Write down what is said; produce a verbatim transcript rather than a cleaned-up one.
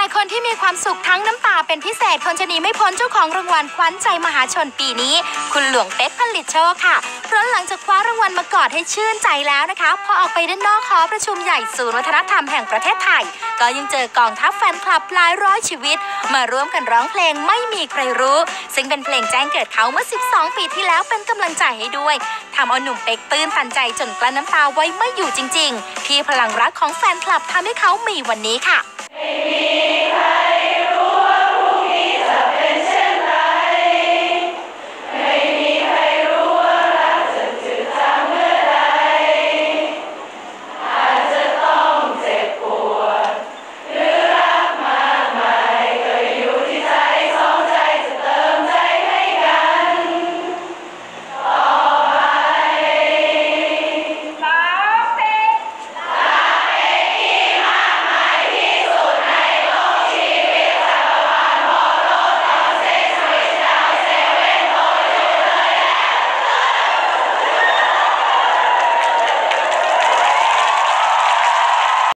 ายคนที่มีความสุขทั้งน้ำตาเป็นพิเศษคนจะหนีไม่พ้นเจ้าของรางวัลขวัญใจมหาชนปีนี้คุณหลวงเป๊กผลิตโชคค่ะเพราะหลังจากคว้ารางวัลมากอดให้ชื่นใจแล้วนะคะพอออกไปด้านนอกหอประชุมใหญ่ศูนย์วัฒนธรรมแห่งประเทศไทยก็ยังเจอกองทัพแฟนคลับหลายร้อยชีวิตมาร่วมกันร้องเพลงไม่มีใครรู้ซึ่งเป็นเพลงแจ้งเกิดเขาเมื่อสิบสองปีที่แล้วเป็นกำลังใจให้ด้วยทำเอาหนุ่มเป๊กตื้นตันใจจนกลั้นน้ำตาไว้ไม่อยู่จริงๆที่พลังรักของแฟนคลับทำให้เขามีวันนี้ค่ะ